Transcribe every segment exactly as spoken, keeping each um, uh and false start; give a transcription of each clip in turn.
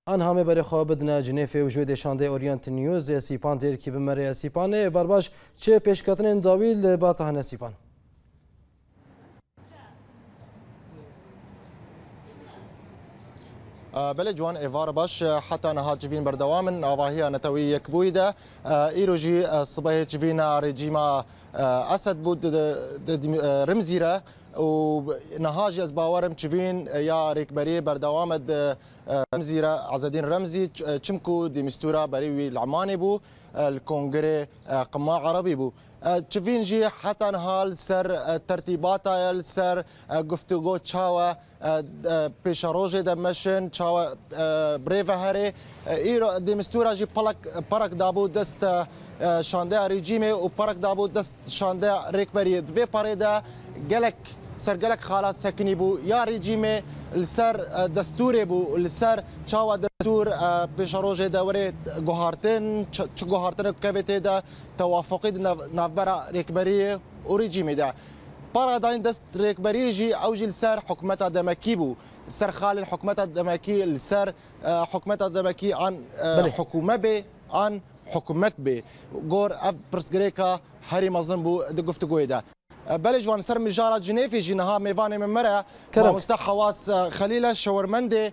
آن همه برای خواب بدن جنیف و جوی دشانده اورینت نیوز سیپان دیر کی بمره سیپانه ورباش چه پیشکتن داویل با تهنه سیپان بله جوان ایوار باش حتی نها جوین بردوام آواهی نتوی یک بویده ایروجی صبح جوین رژیم اسد بود رمزیره و نهاج از باورم جوین یا ریکبری بردوام رمزیره عزدین رمزی چمکو دیمستورا بری العماني بو الكونغري قماع عربي بو تشوفين جي حتى نهال سر ترتيبات سر گفتگو چاوا پیشروج دمشن چاوا بريفا هري ايرو دمستورا جي پلک پرک دابو دست شانده رژیم و پرک دابو دست شانده ریکبری دوی پاریدا گلک سر گلک خالات سکنی بو یا رژیم السر دستوري بو السر چاوا دستور پیشروج دوره گوهارتن چ گوهارتن کبته دا توافقی نافبرا ریکبری و رژیم دا باراداين دست ريكبري جي اوجي لسر حكومتها دمكي بو سر خال حكومتها دمكي لسر حكومتها دمكي عن حكومه بي عن حكومت بي غور اف برسغريكا هاري مازن بو دغفتغوي دا بلج وان سر مجاره جنيفي جنها ميفاني من مرا مستح خواص خليله شاورمندي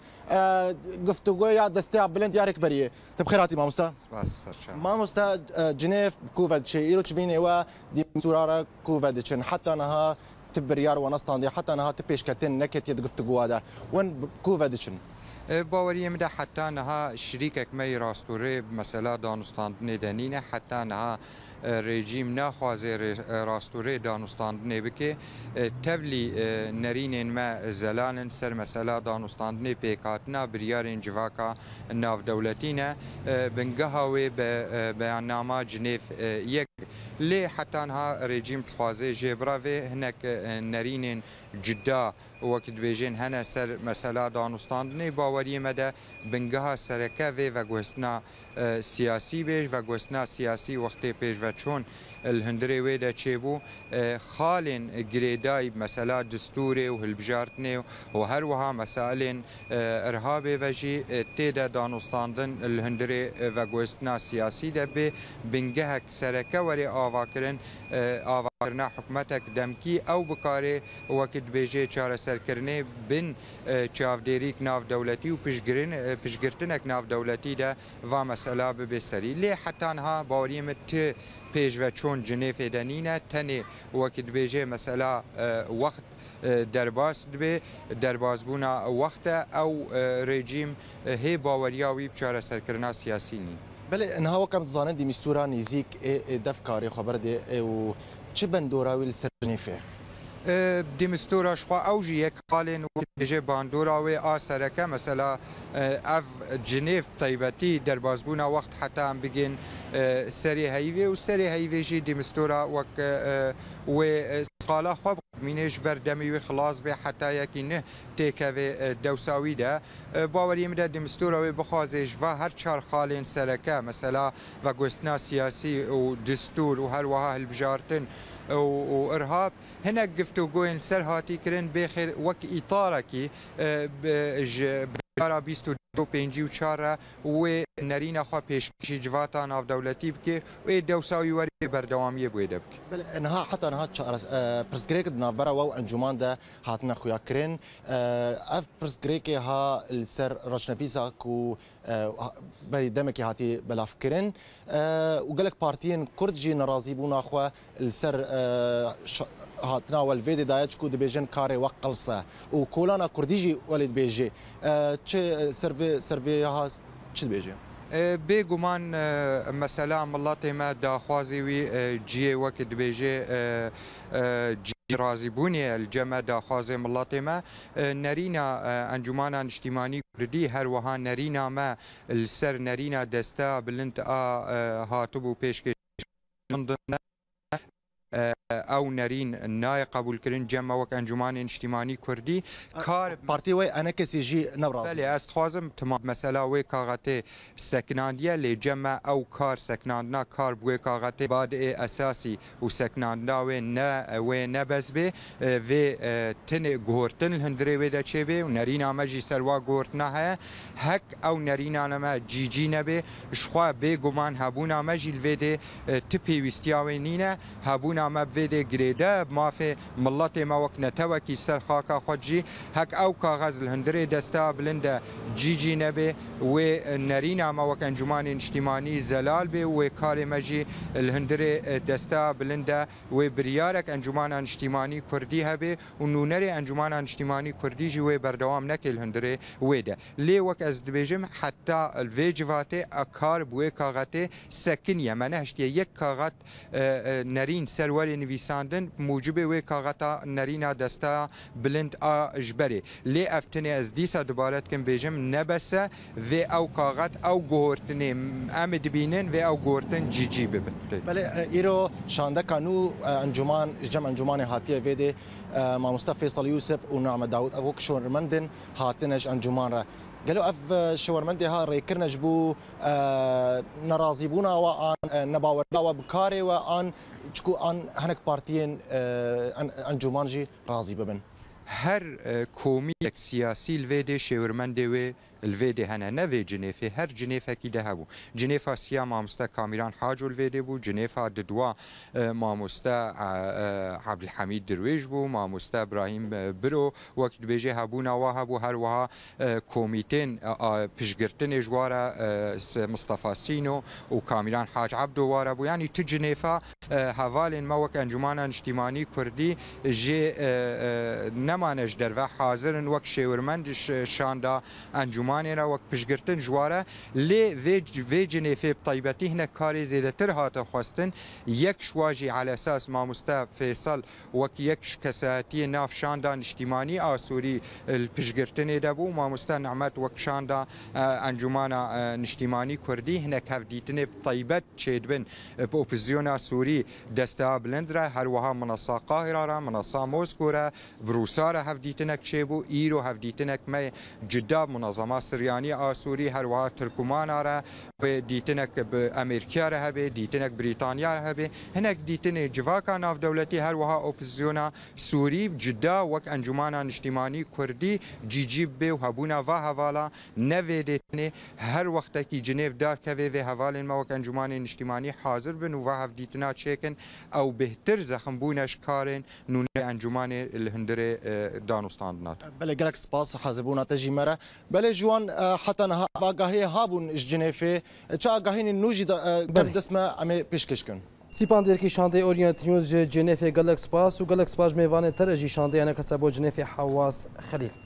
گفتگوی دسته بلند یارک بریه تبخیراتی ما مستا ما مستا جنيف كوفد شيء يروح فيني و دي سورارا كوفد شن حتى انها تبريار ونستاندي حتى انها تبيش كتن نكت يد گفتگو هذا وين كوفد شن باوري مده حتى انها شريكك مي راستوري بمساله دانستاندني دنينه حتى انها رژیم نخوازه راستوره دانستاندنه بکه تبلی نرینین ما زلالن سر مسئله دانستاندنه پیکاتنا بریارین جواکا ناف دولتینه بنگهاوی به بیاننامه جنیف یک لی حتی انها رژیم تخوازه جبراوی هنک نرینین جدا وقت بیجین هنه سر مسئله دانستاندنه باوری مده بنگها سرکه و گوستنا سیاسی بیش و گوستنا سیاسی وقتی پیش و چون الهندري ويدا تشيبو خالن جريداي مسألة دستوري وهالبجارتني وهروها مسائل إرهابي وجي تيدا دانستاندن الهندري وجوستنا سياسي دبي بنجهك سركة وري آواكرن آواكرنا حكومتك دمكي أو بكاري وقت بيجي چار سركرني بن چافديريك ناف دولتي وبشجرن بشجرتنك ناف دولتي ده ومسألة ببسري ليه حتى انها باوريمت پیش و چون جنیف دنینه تنی وقت بیجه مثلا وقت درباز دبی درباز بونا وقت او رژیم هی باوریاوی بچاره سرکرنا سیاسی نی بله انها وكم تظانن دي مستورا نيزيك دفكاري خبر دي و چه بندوراوي لسر جنيفه ديمستورا شخوا اوجي يك قالين وجه باندوراوي اسركه مثلا اف جنيف طيبتي دربازبونا وقت حتى ام بيجين سري هيفي وسري هيفي جي ديمستورا وك و قالا خب مینش بردمی خلاص به حتی یکی نه تکوی دوساوی ده باوری مده دمستوروی بخوازش و هر چهار خالین سرکه مثلا و گوستنا سیاسی و دستور و هر وها البجارتن و ارهاب هناك گفتگوین سر هاتی کرن بخیر وک اطارکی بجارا بیست و دو پنجی و چهار و نرین خوا پیشکشی جواتا ناف دولتی بکی و دوساوی وری بردوامی بوده بکی بله انها حتی انها پرسگریک نافبرا و انجمان ده هاتنا خویا کرن اف پرسگریک ها السر رشنفیسا کو بری دمکی هاتی بلاف کرن و گلک پارتین کرد جی نرازی بونا خوا السر هاتنا والفيدي دايتشكو دبيجن كاري وقلصه وكولانا كرديجي ولد بيجي تش سيرفي سيرفي ها تش بيجي بێگومان مەسەلا مڵاتی ما داخوازیوی جیێ وەک دبێژێ رازیبوونی الجەمە داخوازێ مڵاتی ما نەرینە ئەنجومانە نیشتیمانی کوردی هەروەها نەرینە مە لەسەر نەرینە دەستە بلند ئا هاتوبوو پێشکەش او نرین نای قبول کردن جمع وک انجمن اجتماعی کردی کار پارتی و انا کسی جی نبراز بله است خوازم تمام مثلا و کاغته سکناندیه لی جمع او کار سکناندنا کار بوی کاغته بعد اساسی و سکناندا و نه و نه بزبه و تن گورتن الهندری و دچه به و نرین آمجی سروا گورتنا ها هک او نرین آنما جی جی نبه شخوا به گمان هبون آمجی الوده تپی وستیاوی نینه هبون آم بوده گریده مافه ملت ما وک نتوکی سر خاکا خودجی هک او کاغذ الهندری دستا بلنده جی جی نبه و نرین آم وک انجمن اجتماعی زلال به و کار مجی الهندری دستا بلنده و بریارک انجمن اجتماعی کردی هبه و نونری انجمن اجتماعی کردی جی و بردوام نکل الهندری وده لی وک از دبیجم حتی الویجواته کار بوی کاغته سکنیه منه هشتی یک کاغت نرین سروری نویساندن موجب و کاغتا نرینا دستا بلند آ جبری لی افتنی از دیسا دوبارت کم بیجم نبسه و او کاغت او گورتنی امد بینن و او گورتن جی جی ببن بله ایرو شانده کانو انجمان جمع انجمان هاتیه ویده ما مصطفى فيصل يوسف ونعم داود ابوك شورمندن هاتنج انجمان را قالوا اف شورمندي ها ريكرنا جبو نرازيبونا وان نباور بكاري وان تشكو ان هنك بارتيين انجمانجي راضي ببن هر کومی سیاسی الویده شورمنده و الویده هنه نوی جنیفه هر جنیفه کی ده بو جنیفه سیا مامستا کامیران حاج الویده بو جنیفه ددوا مامستا عبدالحمید درویش بو مامستا ابراهیم برو وقت بیجه هبونا و هبو هر وها کومیتین پشگرتن جوارا مصطفى سینو و کامیران حاج عبدو وارا بو یعنی تو جنیفه حوالین ما وک انجمن اجتماعی کردی جه نمانش در و حاضرن وک شورمندش شاندا انجمانی را وک پشگرتن جواره لی وی جنیفه بطیبتی هنه کاری زیده تر هاتن خواستن یک شواجی على اساس ما مصطفى فیصل وک یک کساتی ناف شاندا اجتماعی آسوری الپشگرتن دبو ما مصطفى نعمت وک شاندا انجمان اجتماعی کردی هنه کفدیتن بطیبت چید بن اپوزیون سوری دستا بلند را هر وها منصه قاهره را منصه موسکو را بروسار هفدیتنک چیبو ایرو هفدیتنک می جدا منظمه سریانی آسوری هر وها ترکمان را و دیتنک به امریکا را هبه دیتنک بریتانیا را هبه هنک دیتن جواکا ناف دولتی هر وها اپوزیونا سوری جدا وک انجمن اجتماعی کردی جی جی به و هبونا و حوالا نویدتنه هر وقت کی جنیف دار کوي و حوالن ما وک انجمن اجتماعی حاضر بن و هفدیتنا چیکن او بهتر زخم بونش کارن نون انجمن الهندره دانستاندنات بله گلک سپاس حاضربونا تجی مره بله جوان حتی نه آگاهی هابون جنیفه چه آگاهی نوجی دست ما امی پیشکش کن سیپان درکی شانده اورینت نیوز جنیف گلک سپاس و گلک سپاس میوان ترجی شانده انا کسبو جنیف حواس خلیل